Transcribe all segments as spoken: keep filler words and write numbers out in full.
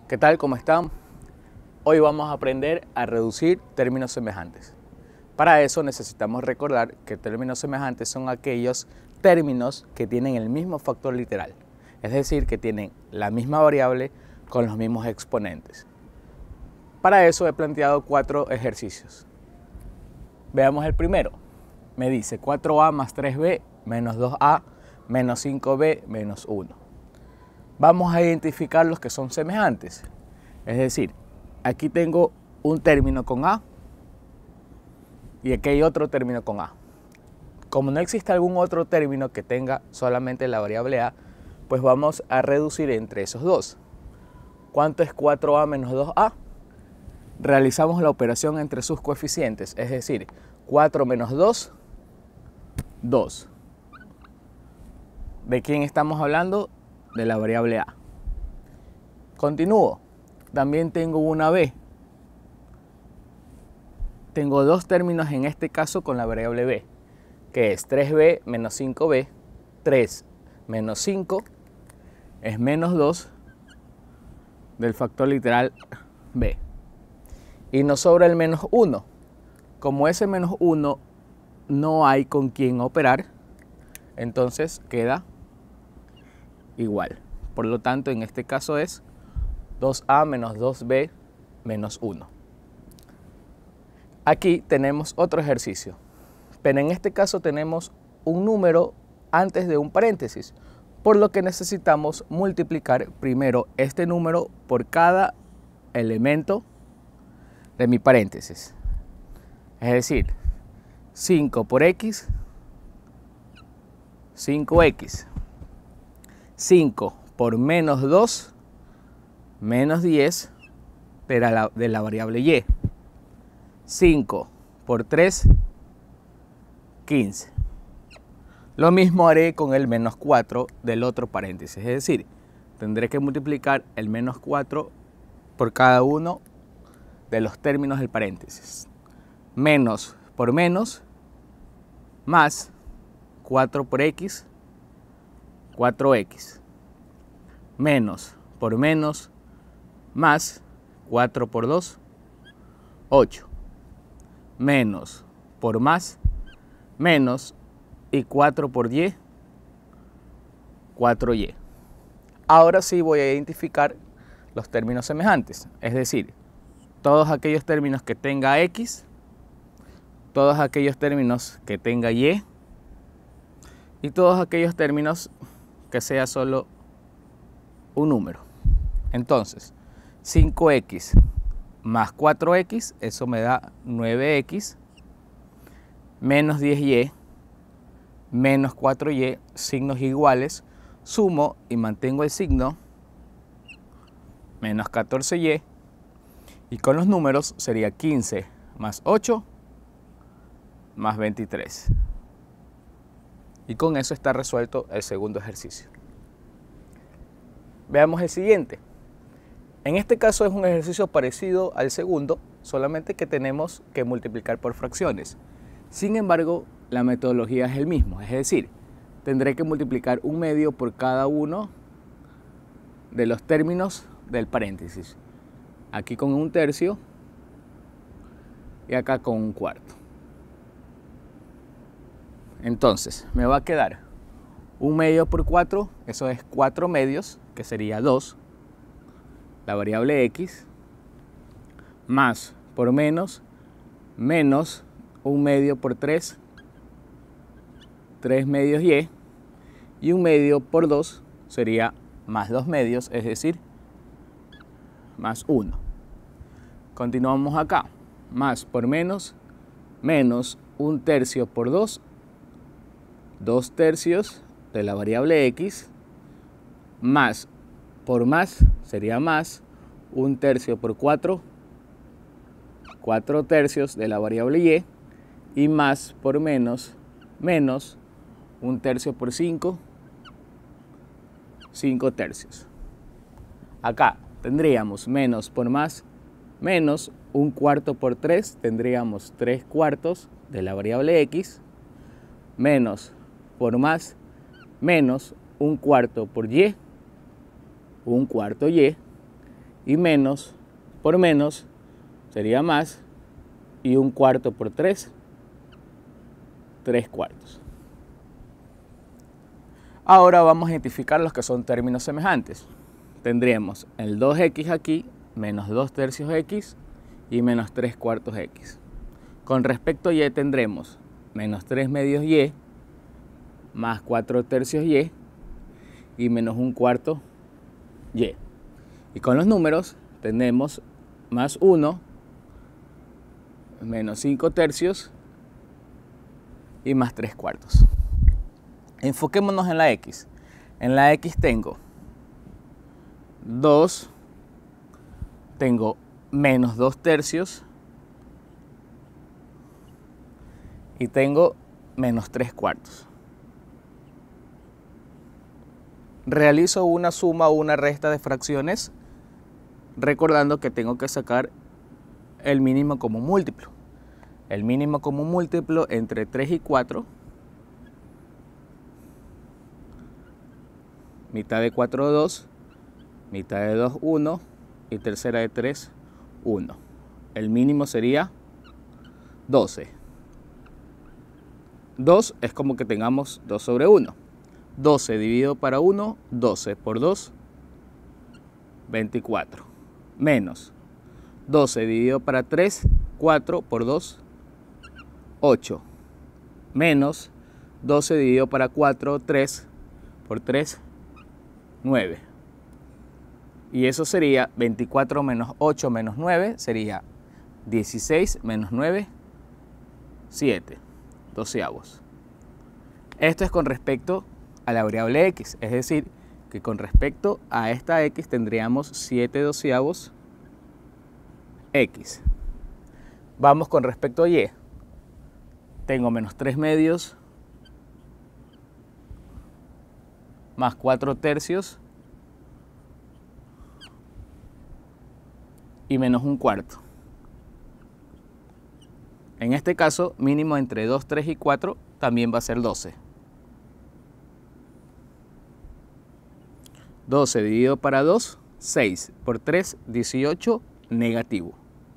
¿Qué tal? ¿Cómo están? Hoy vamos a aprender a reducir términos semejantes. Para eso necesitamos recordar que términos semejantes son aquellos términos que tienen el mismo factor literal, es decir, que tienen la misma variable con los mismos exponentes. Para eso he planteado cuatro ejercicios. Veamos el primero. Me dice cuatro a más tres b menos dos a menos cinco b menos uno. Vamos a identificar los que son semejantes. Es decir, aquí tengo un término con a y aquí hay otro término con a. Como no existe algún otro término que tenga solamente la variable a, pues vamos a reducir entre esos dos. ¿Cuánto es cuatro a menos dos a? Realizamos la operación entre sus coeficientes, es decir, cuatro menos dos, dos. ¿De quién estamos hablando? De la variable a. Continúo. También tengo una b. Tengo dos términos en este caso con la variable b, que es tres b menos cinco b. tres menos cinco es menos dos del factor literal b. Y nos sobra el menos uno. Como ese menos uno no hay con quien operar, entonces queda igual. Por lo tanto, en este caso es dos a menos dos b menos uno. Aquí tenemos otro ejercicio, pero en este caso tenemos un número antes de un paréntesis, por lo que necesitamos multiplicar primero este número por cada elemento de mi paréntesis. Es decir, cinco por x, cinco x. cinco por menos dos, menos diez de la, de la variable y. cinco por tres, quince. Lo mismo haré con el menos cuatro del otro paréntesis, es decir, tendré que multiplicar el menos cuatro por cada uno de los términos del paréntesis. Menos por menos, más cuatro por x, cuatro x. Menos por menos, más cuatro por dos, ocho. Menos por más, menos, y cuatro por y, cuatro y. Ahora sí voy a identificar los términos semejantes, es decir, todos aquellos términos que tenga x, todos aquellos términos que tenga y, y todos aquellos términos que sea solo un número. Entonces, cinco x más cuatro x, eso me da nueve x, menos diez y, menos cuatro y, signos iguales, sumo y mantengo el signo, menos catorce y, y con los números sería quince más ocho, más veintitrés. Y con eso está resuelto el segundo ejercicio. Veamos el siguiente. En este caso es un ejercicio parecido al segundo, solamente que tenemos que multiplicar por fracciones. Sin embargo, la metodología es el mismo, es decir, tendré que multiplicar un medio por cada uno de los términos del paréntesis. Aquí con un tercio y acá con un cuarto. Entonces, me va a quedar un medio por cuatro, eso es cuatro medios, que sería dos, la variable x, más por menos, menos un medio por tres, tres medios y, y un medio por dos sería más dos medios, es decir, más uno. Continuamos acá, más por menos, menos un tercio por dos, dos tercios de la variable x, más por más sería más un tercio por cuatro, cuatro tercios de la variable y, y más por menos, menos un tercio por cinco, cinco tercios. Acá tendríamos menos por más, menos un cuarto por tres, tendríamos tres cuartos de la variable x, menos por más, menos un cuarto por y, un cuarto y, y menos por menos sería más, y un cuarto por tres, tres cuartos. Ahora vamos a identificar los que son términos semejantes. Tendríamos el dos equis aquí, menos dos tercios x y menos tres cuartos x. Con respecto a y tendremos menos tres medios y más cuatro tercios y y menos un cuarto y. Y con los números tenemos más uno, menos cinco tercios y más tres cuartos. Enfoquémonos en la x. En la x tengo dos, tengo menos dos tercios y tengo menos tres cuartos. Realizo una suma o una resta de fracciones, recordando que tengo que sacar el mínimo común múltiplo. El mínimo común múltiplo entre tres y cuatro, mitad de cuatro, dos, mitad de dos, uno y tercera de tres, uno. El mínimo sería doce. dos es como que tengamos dos sobre uno. doce dividido para uno, doce por dos, veinticuatro. Menos doce dividido para tres, cuatro por dos, ocho. Menos doce dividido para cuatro, tres por tres, nueve. Y eso sería veinticuatro menos ocho menos nueve, sería dieciséis menos nueve, siete, doceavos. Esto es con respecto a la variable x, es decir, que con respecto a esta x tendríamos siete doceavos x. Vamos con respecto a y. Tengo menos tres medios más cuatro tercios y menos un cuarto. En este caso, mínimo entre dos, tres y cuatro también va a ser doce. doce dividido para dos, seis por tres, dieciocho, negativo.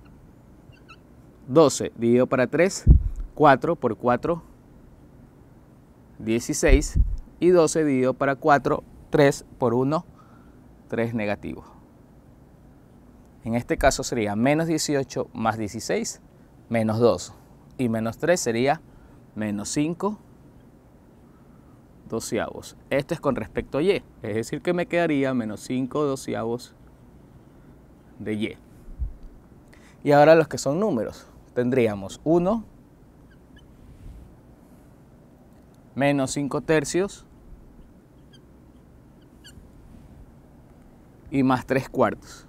doce dividido para tres, cuatro por cuatro, dieciséis. Y doce dividido para cuatro, tres por uno, tres negativo. En este caso sería menos dieciocho más dieciséis, menos dos. Y menos tres sería menos cinco doceavos. Esto es con respecto a y, es decir que me quedaría menos cinco doceavos de y. Y ahora los que son números. Tendríamos uno menos cinco tercios y más tres cuartos.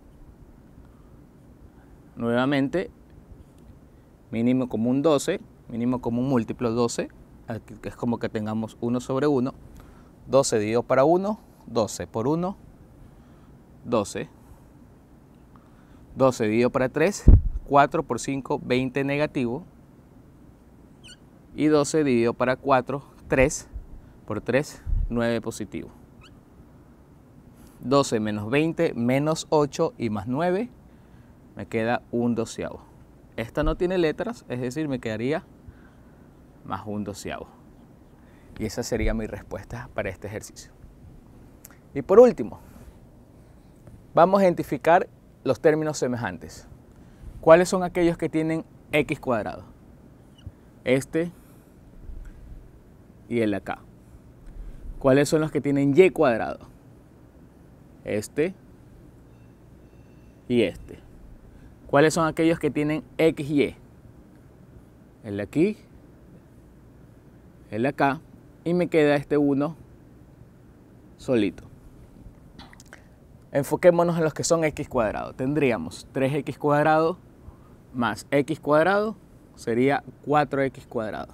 Nuevamente, mínimo común doce, mínimo común múltiplo doce, aquí que es como que tengamos uno sobre uno, doce dividido para uno, doce por uno, doce, doce dividido para tres, cuatro por cinco, veinte negativo, y doce dividido para cuatro, tres por tres, nueve positivo. doce menos veinte, menos ocho y más nueve, me queda un doceavo. Esta no tiene letras, es decir, me quedaría más un doceavo. Y esa sería mi respuesta para este ejercicio. Y por último, vamos a identificar los términos semejantes. ¿Cuáles son aquellos que tienen x cuadrado? Este y el de acá. ¿Cuáles son los que tienen y cuadrado? Este y este. ¿Cuáles son aquellos que tienen xy? El de aquí, el de acá, y me queda este uno solito. Enfoquémonos en los que son x cuadrado. Tendríamos tres equis cuadrado más x cuadrado sería cuatro equis cuadrado.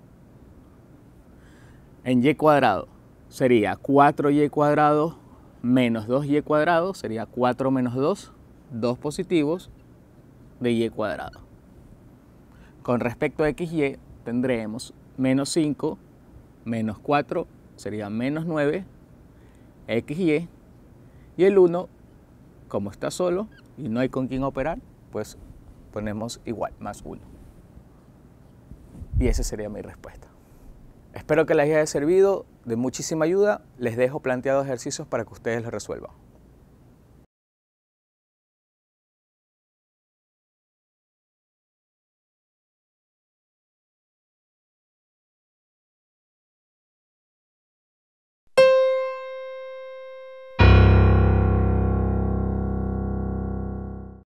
En y cuadrado sería cuatro y cuadrado menos dos y cuadrado, sería cuatro menos dos, dos positivos de y cuadrado. Con respecto a xy tendremos menos cinco menos cuatro sería menos nueve xy, y el uno Como está solo y no hay con quién operar, pues ponemos igual, más uno. Y esa sería mi respuesta. Espero que les haya servido de muchísima ayuda. Les dejo planteados ejercicios para que ustedes los resuelvan.